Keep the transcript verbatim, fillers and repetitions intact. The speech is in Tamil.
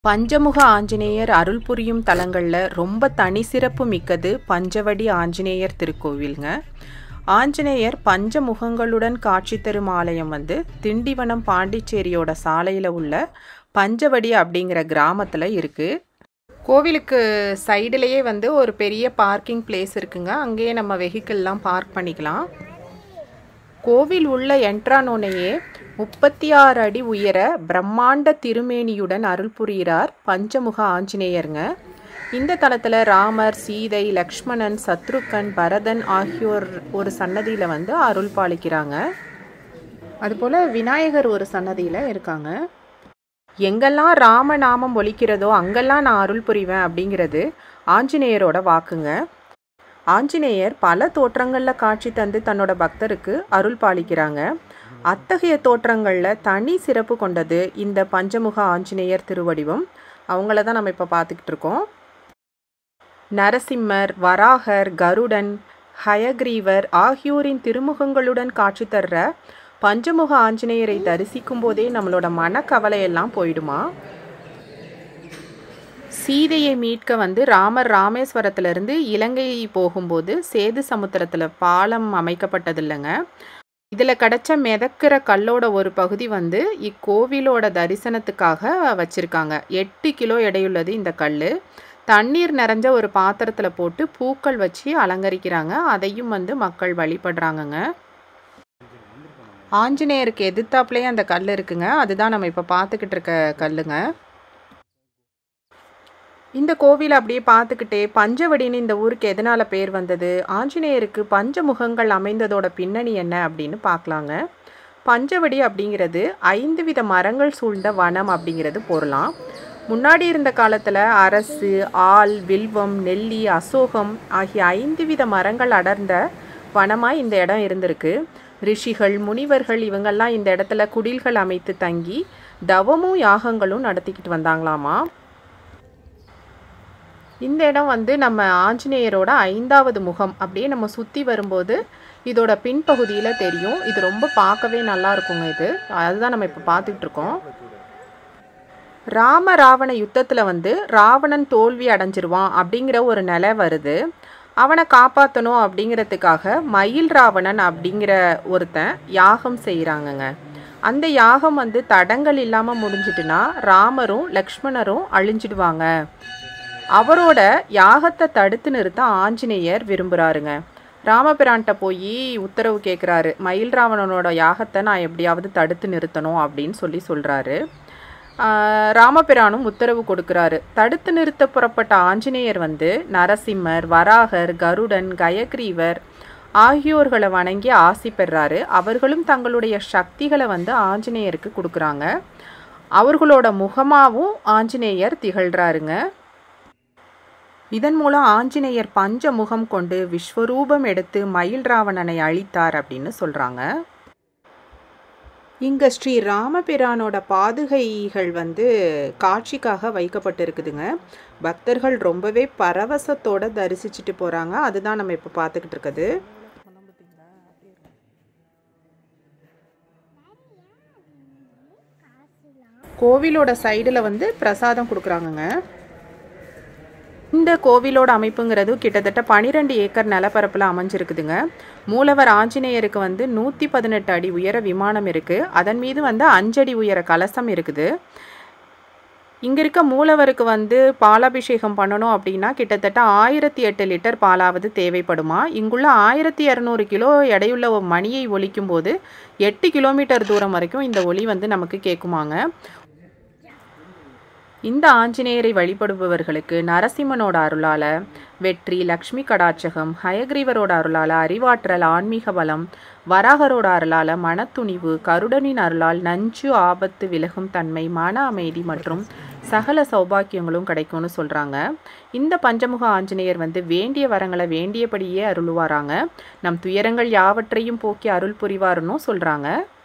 பஞ்சமுக ஆஞ்சநேயர் அருள் புரியும் தலங்களில் ரொம்ப தனி சிறப்பு மிக்கது பஞ்சவடி ஆஞ்சநேயர் திருக்கோவிலுங்க. ஆஞ்சநேயர் பஞ்சமுகங்களுடன் காட்சி தரும் ஆலயம் வந்து திண்டிவனம் பாண்டிச்சேரியோட சாலையில் உள்ள பஞ்சவடி அப்படிங்கிற கிராமத்தில் இருக்குது. கோவிலுக்கு சைடுலேயே வந்து ஒரு பெரிய பார்க்கிங் பிளேஸ் இருக்குங்க. அங்கேயே நம்ம வெஹிக்கிள்லாம் பார்க் பண்ணிக்கலாம். கோவில் உள்ள என்ட்ரானோனையே முப்பத்தி ஆறு அடி உயர பிரம்மாண்ட திருமேனியுடன் அருள் புரிகிறார் பஞ்சமுக ஆஞ்சநேயருங்க. இந்த தலத்தில் ராமர், சீதை, லக்ஷ்மணன், சத்ருக்கன், பரதன் ஆகியோர் ஒரு சன்னதியில் வந்து அருள் பாலிக்கிறாங்க. அதுபோல் விநாயகர் ஒரு சன்னதியில் இருக்காங்க. எங்கெல்லாம் ராமநாமம் ஒலிக்கிறதோ அங்கெல்லாம் நான் அருள் புரிவேன் அப்படிங்கிறது ஆஞ்சநேயரோட வாக்குங்க. ஆஞ்சநேயர் பல தோற்றங்களில் காட்சி தந்து தன்னோட பக்தருக்கு அருள் பாலிக்கிறாங்க. அத்தகைய தோற்றங்களில் தனி சிறப்பு கொண்டது இந்த பஞ்சமுக ஆஞ்சநேயர் திருவடிவம். அவங்கள தான் நம்ம இப்போ பார்த்துக்கிட்டு இருக்கோம். நரசிம்மர், வராகர், கருடன், ஹயக்ரீவர் ஆகியோரின் திருமுகங்களுடன் காட்சி தர்ற பஞ்சமுக ஆஞ்சநேயரை தரிசிக்கும் போதே நம்மளோட மனக்கவலையெல்லாம் போயிடுமா. சீதையை மீட்க வந்து ராமர் ராமேஸ்வரத்திலிருந்து இலங்கை போகும்போது சேது சமுத்திரத்தில் பாலம் அமைக்கப்பட்டதில்லைங்க. இதில் கிடச்ச மிதக்கிற கல்லோட ஒரு பகுதி வந்து இக்கோவிலோட தரிசனத்துக்காக வச்சுருக்காங்க. எட்டு கிலோ எடையுள்ளது இந்த கல். தண்ணீர் நிறைஞ்ச ஒரு பாத்திரத்தில் போட்டு பூக்கள் வச்சு அலங்கரிக்கிறாங்க. அதையும் வந்து மக்கள் வழிபடுறாங்கங்க. ஆஞ்சநேயருக்கு எதிர்த்தாப்புலேயே அந்த கல் இருக்குங்க. அதுதான் நம்ம இப்போ பார்த்துக்கிட்டு இருக்க கல்லுங்க. இந்த கோவிலை அப்படியே பார்த்துக்கிட்டே பஞ்சவடின்னு இந்த ஊருக்கு எதனால் பேர் வந்தது, ஆஞ்சநேயருக்கு பஞ்சமுகங்கள் அமைந்ததோட பின்னணி என்ன அப்படின்னு பார்க்கலாங்க. பஞ்சவடி அப்படிங்கிறது ஐந்து வித மரங்கள் சூழ்ந்த வனம் அப்படிங்கிறது பொருளாம். முன்னாடி இருந்த காலத்தில் அரசு, ஆல், வில்வம், நெல்லி, அசோகம் ஆகிய ஐந்து வித மரங்கள் அடர்ந்த வனமாக இந்த இடம் இருந்திருக்கு. ரிஷிகள், முனிவர்கள் இவங்கெல்லாம் இந்த இடத்துல குடில்கள் அமைத்து தங்கி தவமும் யாகங்களும் நடத்திக்கிட்டு வந்தாங்களாமா. இந்த இடம் வந்து நம்ம ஆஞ்சநேயரோட ஐந்தாவது முகம். அப்படியே நம்ம சுற்றி வரும்போது இதோட பின்பகுதியில் தெரியும். இது ரொம்ப பார்க்கவே நல்லா இருக்குங்க. இது அதுதான் நம்ம இப்போ பார்த்துக்கிட்டு இருக்கோம். ராம ராவண யுத்தத்தில் வந்து ராவணன் தோல்வி அடைஞ்சிருவான் அப்படிங்கிற ஒரு நிலை வருது. அவனை காப்பாற்றணும் அப்படிங்கிறதுக்காக மயில் ராவணன் அப்படிங்கிற ஒருத்தன் யாகம் செய்கிறாங்கங்க. அந்த யாகம் வந்து தடங்கள் இல்லாமல் முடிஞ்சிட்டுனா ராமரும் லக்ஷ்மணரும் அழிஞ்சிடுவாங்க. அவரோட யாகத்தை தடுத்து நிறுத்த ஆஞ்சநேயர் விரும்புகிறாருங்க. ராமபிரான்ட்ட போய் உத்தரவு கேட்குறாரு. மயில் ராவணனோட யாகத்தை நான் எப்படியாவது தடுத்து நிறுத்தணும் அப்படின்னு சொல்லி சொல்கிறாரு. ராமபிரானும் உத்தரவு கொடுக்குறாரு. தடுத்து நிறுத்த புறப்பட்ட ஆஞ்சநேயர் வந்து நரசிம்மர், வராகர், கருடன், கயக்ரீவர் ஆகியோர்களை வணங்கி ஆசி பெறாரு. அவர்களும் தங்களுடைய சக்திகளை வந்து ஆஞ்சநேயருக்கு கொடுக்குறாங்க. அவர்களோட முகமாகவும் ஆஞ்சநேயர் திகழ்கிறாருங்க. இதன் மூலம் ஆஞ்சநேயர் பஞ்ச முகம் கொண்டு விஸ்வரூபம் எடுத்து மயில் ராவணனை அழித்தார் அப்படின்னு சொல்கிறாங்க. இங்கே ஸ்ரீ ராமபிரானோட பாதுகைகள் வந்து காட்சிக்காக வைக்கப்பட்டிருக்குதுங்க. பக்தர்கள் ரொம்பவே பரவசத்தோடு தரிசிச்சுட்டு போகிறாங்க. அதுதான் நம்ம இப்போ பார்த்துக்கிட்டு இருக்குது. கோவிலோட சைடில் வந்து பிரசாதம் கொடுக்குறாங்கங்க. இந்த கோவிலோட அமைப்புங்கிறது கிட்டத்தட்ட பன்னிரெண்டு ஏக்கர் நிலப்பரப்பில் அமைஞ்சிருக்குதுங்க. மூலவர் ஆஞ்சநேயருக்கு வந்து நூற்றி பதினெட்டு அடி உயர விமானம் இருக்குது. அதன் மீது வந்து அஞ்சடி உயர கலசம் இருக்குது. இங்கே இருக்க மூலவருக்கு வந்து பாலாபிஷேகம் பண்ணணும் அப்படின்னா கிட்டத்தட்ட ஆயிரத்தி எட்டு லிட்டர் பாலாவது தேவைப்படுமா. இங்குள்ள ஆயிரத்தி இரநூறு கிலோ எடையுள்ள ஒரு மணியை ஒலிக்கும் போது எட்டு கிலோமீட்டர் தூரம் வரைக்கும் இந்த ஒலி வந்து நமக்கு கேட்குமாங்க. இந்த ஆஞ்சநேயரை வழிபடுபவர்களுக்கு நரசிம்மனோட அருளால் வெற்றி, லக்ஷ்மி கடாட்சகம், ஹயக்ரீவரோட அருளால் அறிவாற்றல், ஆன்மீக பலம், வராகரோட அருளால் மனத்துணிவு, கருடனின் அருளால் நஞ்சு ஆபத்து விலகும் தன்மை, மன அமைதி மற்றும் சகல சௌபாக்கியங்களும் கிடைக்கும்னு சொல்கிறாங்க. இந்த பஞ்சமுக ஆஞ்சநேயர் வந்து வேண்டிய வரங்களை வேண்டியபடியே அருள்வாராங்க. நம் துயரங்கள் யாவற்றையும் போக்கி அருள் புரிவாருன்னு சொல்கிறாங்க.